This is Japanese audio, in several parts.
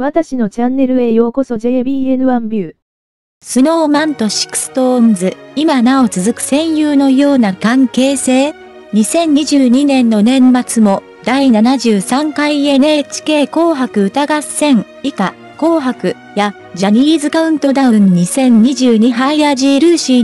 私のチャンネルへようこそ JBN1 ビュー。 スノーマンとシクストーンズ、今なお続く戦友のような関係性 ?2022 年の年末も、第73回 NHK 紅白歌合戦、以下、紅白やジャニーズカウントダウン2022ハイアジールーシー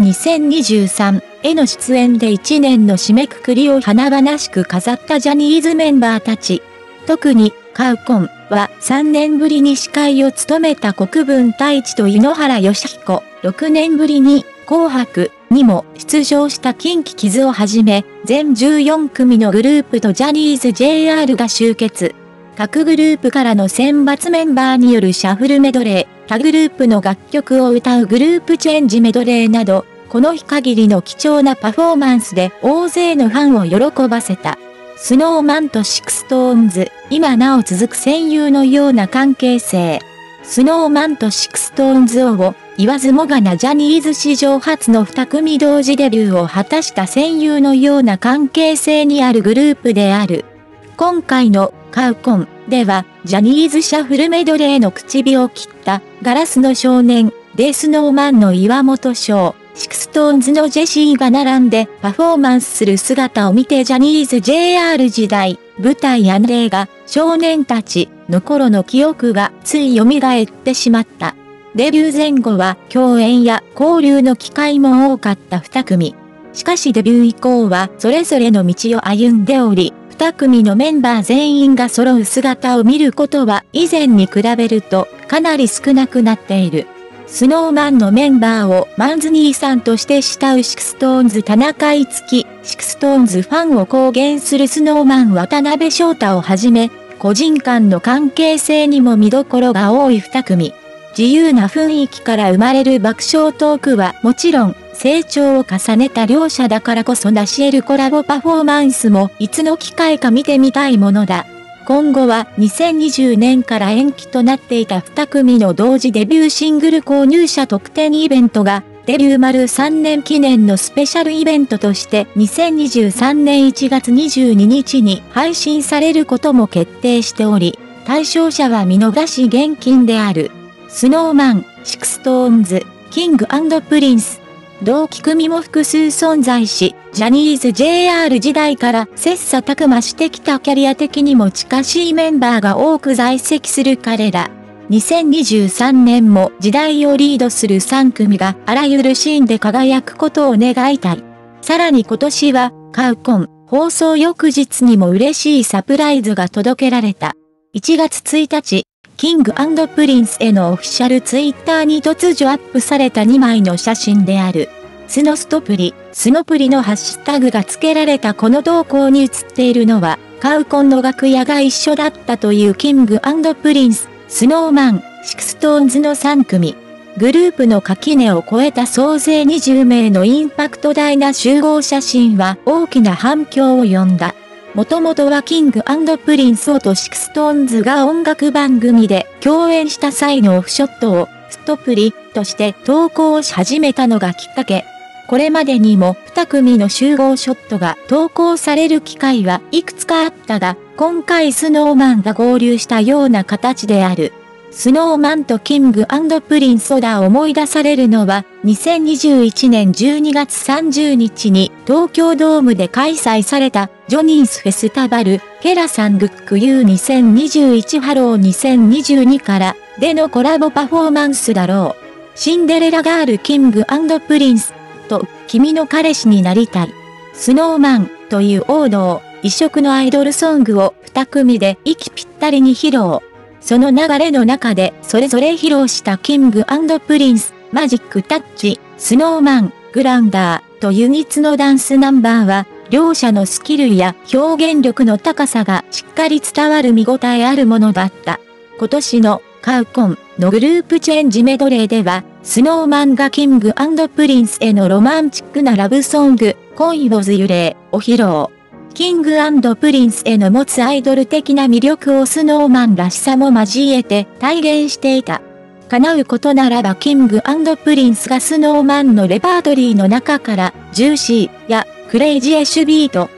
2023への出演で1年の締めくくりを華々しく飾ったジャニーズメンバーたち。特に、カウコンは3年ぶりに司会を務めた国分太一と井ノ原快彦、6年ぶりに紅白にも出場したKinKiをはじめ、全14組のグループとジャニーズ JR が集結。各グループからの選抜メンバーによるシャッフルメドレー、他グループの楽曲を歌うグループチェンジメドレーなど、この日限りの貴重なパフォーマンスで大勢のファンを喜ばせた。スノーマンとシクストーンズ、今なお続く戦友のような関係性。スノーマンとシクストーンズを言わずもがなジャニーズ史上初の2組同時デビューを果たした戦友のような関係性にあるグループである。今回のカウコンではジャニーズシャッフルメドレーの口火を切ったガラスの少年でスノーマンの岩本翔。シクストーンズのジェシーが並んでパフォーマンスする姿を見てジャニーズ JR 時代、舞台や映画、少年たちの頃の記憶がつい蘇ってしまった。デビュー前後は共演や交流の機会も多かった2組。しかしデビュー以降はそれぞれの道を歩んでおり、2組のメンバー全員が揃う姿を見ることは以前に比べるとかなり少なくなっている。スノーマンのメンバーをマンズ兄さんとして慕うシクストーンズ田中樹、シクストーンズファンを公言するスノーマン渡辺翔太をはじめ、個人間の関係性にも見どころが多い2組。自由な雰囲気から生まれる爆笑トークはもちろん、成長を重ねた両者だからこそ成し得るコラボパフォーマンスもいつの機会か見てみたいものだ。今後は2020年から延期となっていた2組の同時デビューシングル購入者特典イベントがデビュー丸3年記念のスペシャルイベントとして2023年1月22日に配信されることも決定しており、対象者は見逃し厳禁である。スノーマン、シクストーンズ、キング&プリンス。同期組も複数存在し、ジャニーズ JR 時代から切磋琢磨してきたキャリア的にも近しいメンバーが多く在籍する彼ら。2023年も時代をリードする3組があらゆるシーンで輝くことを願いたい。さらに今年は、カウコン、放送翌日にも嬉しいサプライズが届けられた。1月1日、キング&プリンスへのオフィシャルツイッターに突如アップされた2枚の写真である。スノストプリ、スノプリのハッシュタグが付けられたこの投稿に写っているのは、カウコンの楽屋が一緒だったというキング&プリンス、スノーマン、シクストーンズの3組。グループの垣根を越えた総勢20名のインパクト大な集合写真は大きな反響を呼んだ。もともとはキング&プリンスとシクストーンズが音楽番組で共演した際のオフショットをストプリとして投稿し始めたのがきっかけ。これまでにも2組の集合ショットが投稿される機会はいくつかあったが、今回スノーマンが合流したような形である。スノーマンとキング&プリンスが思い出されるのは、2021年12月30日に東京ドームで開催されたジョニーズフェスタバル、ケラさんグックユー2021ハロー2022からでのコラボパフォーマンスだろう。シンデレラガールキング&プリンスと君の彼氏になりたい。スノーマンという王道、異色のアイドルソングを2組で息ぴったりに披露。その流れの中でそれぞれ披露したキング&プリンス、マジックタッチ、スノーマン、グランダーとユニッツのダンスナンバーは、両者のスキルや表現力の高さがしっかり伝わる見応えあるものだった。今年のカウコンのグループチェンジメドレーでは、スノーマンがキング&プリンスへのロマンチックなラブソング、恋をずゆれを披露。キング&プリンスへの持つアイドル的な魅力をスノーマンらしさも交えて体現していた。叶うことならばキング&プリンスがスノーマンのレパートリーの中からジューシーやクレイジーエッシュビート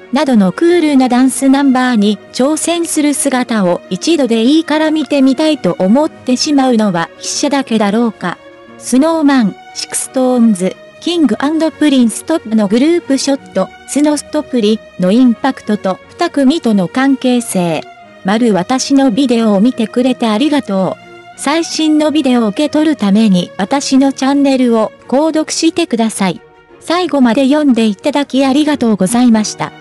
などのクールなダンスナンバーに挑戦する姿を一度でいいから見てみたいと思ってしまうのは筆者だけだろうか。スノーマン、シクストーンズ、キング&プリンストップのグループショット、スノストプリのインパクトと2組との関係性。私のビデオを見てくれてありがとう。最新のビデオを受け取るために私のチャンネルを購読してください。最後まで読んでいただきありがとうございました。